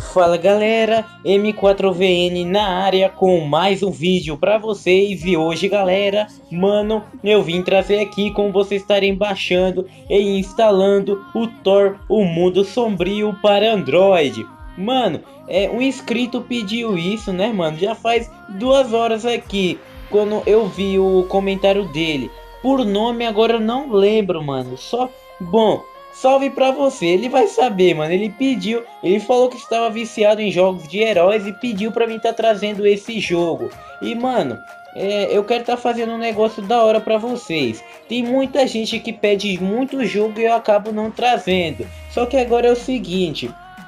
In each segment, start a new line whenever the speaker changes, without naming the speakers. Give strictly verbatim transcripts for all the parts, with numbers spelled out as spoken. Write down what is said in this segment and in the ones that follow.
Fala galera, M quatro V N na área com mais um vídeo pra vocês. E hoje galera, mano, eu vim trazer aqui como vocês estarem baixando e instalando o Thor, o Mundo Sombrio para Android. Mano, é, um inscrito pediu isso, né mano, já faz duas horas aqui, quando eu vi o comentário dele. Por nome agora eu não lembro, mano, só, bom... Salve pra você, ele vai saber, mano. Ele pediu, ele falou que estava viciado em jogos de heróis e pediu pra mim estar tá trazendo esse jogo. E mano, é, eu quero estar tá fazendo um negócio da hora pra vocês. Tem muita gente que pede muito jogo e eu acabo não trazendo. Só que agora é o seguinte,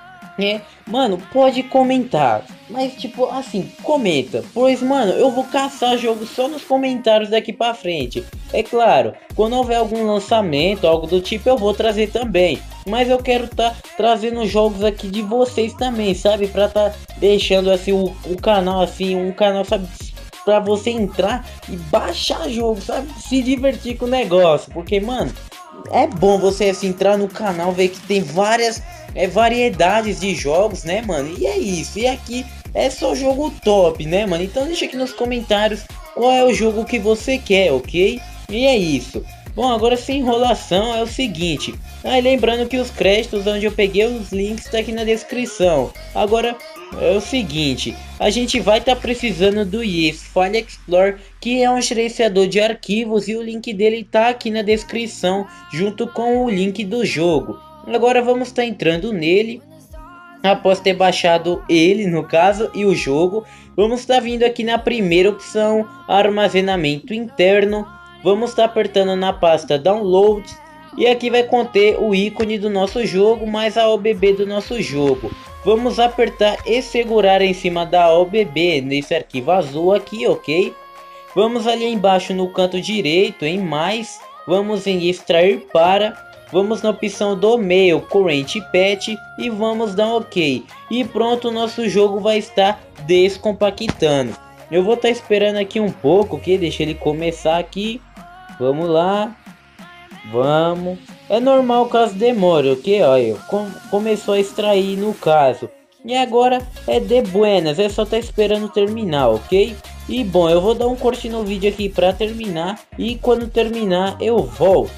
é, mano, pode comentar, mas tipo assim, comenta, pois mano, eu vou caçar jogo só nos comentários daqui pra frente. É claro, quando houver algum lançamento, algo do tipo, eu vou trazer também, mas eu quero tá trazendo jogos aqui de vocês também, sabe, pra tá deixando assim o, o canal assim, um canal, sabe, pra você entrar e baixar jogo, sabe, se divertir com o negócio, porque mano, é bom você assim, entrar no canal, ver que tem várias é, variedades de jogos, né mano, e é isso, e aqui é só jogo top, né mano, então deixa aqui nos comentários qual é o jogo que você quer, ok? E é isso. Bom, agora sem enrolação é o seguinte, ah, lembrando que os créditos onde eu peguei os links tá aqui na descrição. Agora é o seguinte, a gente vai estar tá precisando do I E S File Explorer, que é um gerenciador de arquivos, e o link dele tá aqui na descrição junto com o link do jogo. Agora vamos estar tá entrando nele. Após ter baixado ele, no caso, e o jogo, vamos estar tá vindo aqui na primeira opção, armazenamento interno. Vamos estar tá apertando na pasta download e aqui vai conter o ícone do nosso jogo mais a O B B do nosso jogo. Vamos apertar e segurar em cima da O B B nesse arquivo azul aqui, ok? Vamos ali embaixo no canto direito em mais, vamos em extrair para, vamos na opção do mail current patch e vamos dar ok. E pronto, o nosso jogo vai estar descompactando. Eu vou estar esperando aqui um pouco, ok? Deixa ele começar aqui. Vamos lá, vamos, é normal caso demore, ok? Olha, com, começou a extrair no caso, e agora é de buenas, é só tá esperando terminar, ok? E bom, eu vou dar um corte no vídeo aqui para terminar, e quando terminar eu volto.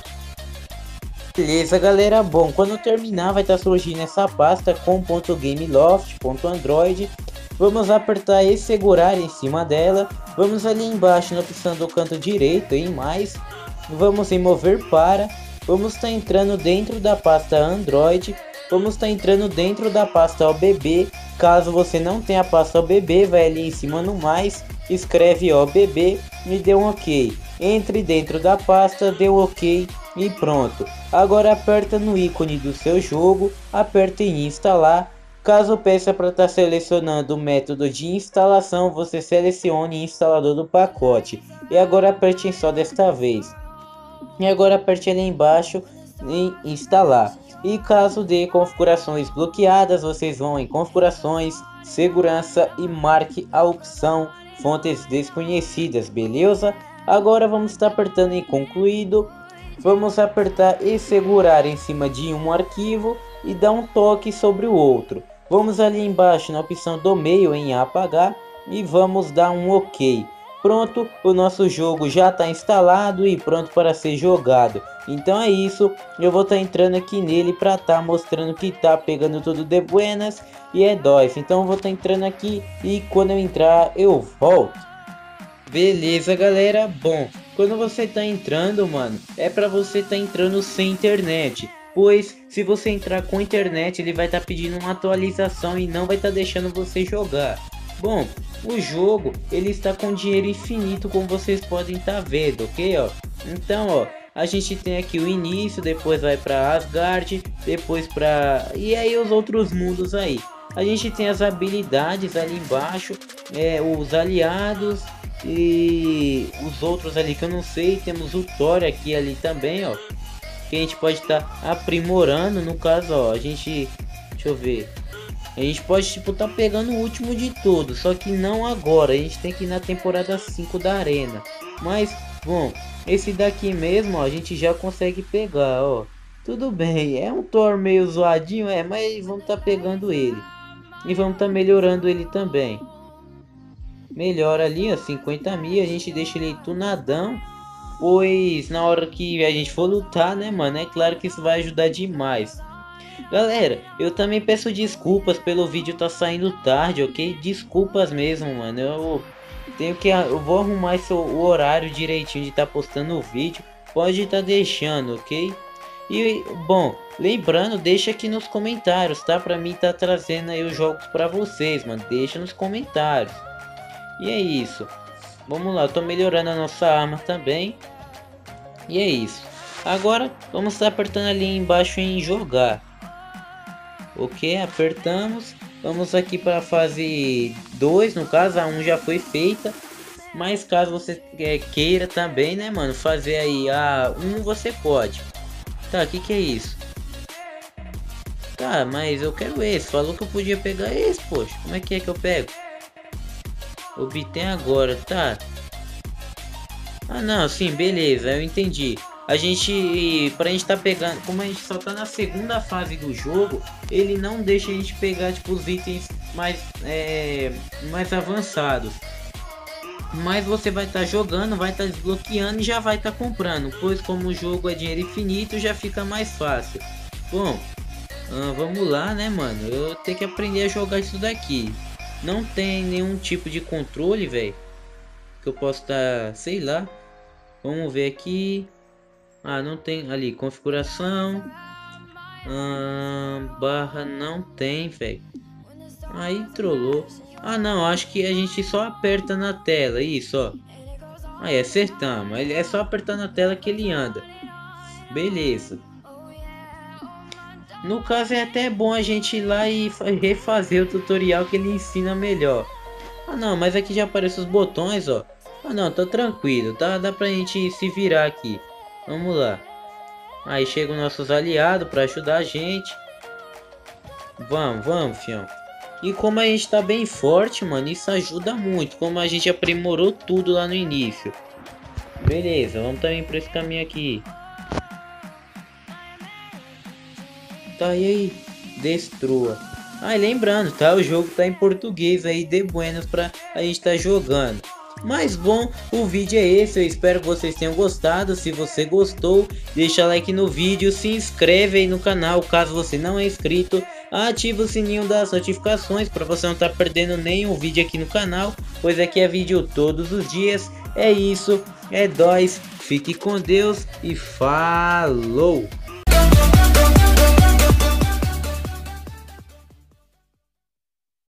Beleza galera, bom, quando terminar vai estar tá surgindo essa pasta com .gameloft.android. Vamos apertar e segurar em cima dela. Vamos ali embaixo na opção do canto direito em mais. Vamos em mover para. Vamos estar tá entrando dentro da pasta Android. Vamos estar tá entrando dentro da pasta O B B. Caso você não tenha a pasta O B B, vai ali em cima no mais, escreve O B B e dê um ok. Entre dentro da pasta, dê um ok e pronto. Agora aperta no ícone do seu jogo, aperta em instalar. Caso peça para estar tá selecionando o método de instalação, você selecione instalador do pacote. E agora aperte em só desta vez. E agora aperte ali embaixo em instalar. E caso dê configurações bloqueadas, vocês vão em configurações, segurança e marque a opção fontes desconhecidas, beleza? Agora vamos estar apertando em concluído. Vamos apertar e segurar em cima de um arquivo e dar um toque sobre o outro. Vamos ali embaixo na opção do mail em apagar e vamos dar um ok. Pronto, o nosso jogo já está instalado e pronto para ser jogado. Então é isso, eu vou estar tá entrando aqui nele para estar tá mostrando que está pegando tudo de buenas e é dóis. Então eu vou estar tá entrando aqui e quando eu entrar eu volto. Beleza galera, bom, quando você tá entrando, mano, é para você tá entrando sem internet. Pois se você entrar com internet, ele vai estar tá pedindo uma atualização e não vai estar tá deixando você jogar. Bom, o jogo ele está com dinheiro infinito, como vocês podem estar tá vendo, ok? Ó, então, ó, a gente tem aqui o início, depois vai para Asgard, depois para e aí os outros mundos aí. A gente tem as habilidades ali embaixo, é, os aliados e os outros ali que eu não sei. Temos o Thor aqui ali também, ó, que a gente pode estar tá aprimorando. No caso, ó, a gente, deixa eu ver, a gente pode tipo tá pegando o último de todos, só que não agora, a gente tem que ir na temporada cinco da arena. Mas bom, esse daqui mesmo, ó, a gente já consegue pegar, ó. Tudo bem, é um Thor meio zoadinho, é, mas vamos tá pegando ele. E vamos estar tá melhorando ele também. Melhora ali, ó, cinquenta mil. A gente deixa ele tunadão. Pois na hora que a gente for lutar, né, mano? É claro que isso vai ajudar demais. Galera, eu também peço desculpas pelo vídeo tá saindo tarde, ok? Desculpas mesmo, mano. Eu tenho que... Eu vou arrumar esse, o horário direitinho de estar tá postando o vídeo. Pode estar tá deixando, ok? E, bom, lembrando, deixa aqui nos comentários, tá? Pra mim tá trazendo aí os jogos pra vocês, mano. Deixa nos comentários. E é isso. Vamos lá, eu tô melhorando a nossa arma também. E é isso. Agora, vamos estar apertando ali embaixo em jogar. Ok, apertamos. Vamos aqui para a fase dois, no caso, a um já foi feita. Mas caso você é, queira também, né, mano, fazer aí a um, você pode. Tá, o que que é isso? Tá, mas eu quero esse. Falou que eu podia pegar esse, poxa. Como é que é que eu pego? Obtém agora, tá. Ah, não, sim, beleza, eu entendi. A gente, pra gente tá pegando, como a gente só tá na segunda fase do jogo, ele não deixa a gente pegar, tipo, os itens mais, é, mais avançados. Mas você vai estar tá jogando, vai estar tá desbloqueando e já vai estar tá comprando. Pois como o jogo é dinheiro infinito, já fica mais fácil. Bom, ah, vamos lá, né, mano? Eu tenho que aprender a jogar isso daqui. Não tem nenhum tipo de controle, velho. Que eu posso estar, tá, sei lá. Vamos ver aqui. Ah, não tem ali, configuração. Ah, barra não tem, velho. Aí trollou. Ah, não, acho que a gente só aperta na tela, isso, ó. Aí acertamos. É só apertar na tela que ele anda. Beleza. No caso é até bom a gente ir lá e refazer o tutorial que ele ensina melhor. Ah, não, mas aqui já aparecem os botões, ó. Ah, não, tá tranquilo, tá? Dá pra gente se virar aqui. Vamos lá. Aí chegam nossos aliados para ajudar a gente. Vamos, vamos, fião. E como a gente tá bem forte, mano, isso ajuda muito. Como a gente aprimorou tudo lá no início. Beleza, vamos também por esse caminho aqui. Tá, e aí? Destrua. Ah, e lembrando, tá? O jogo tá em português aí, de buenas pra a gente tá jogando. Mas bom, o vídeo é esse, eu espero que vocês tenham gostado. Se você gostou, deixa like no vídeo, se inscreve aí no canal caso você não é inscrito. Ativa o sininho das notificações para você não estar tá perdendo nenhum vídeo aqui no canal, pois aqui é vídeo todos os dias. É isso, é nóis, fique com Deus e falou!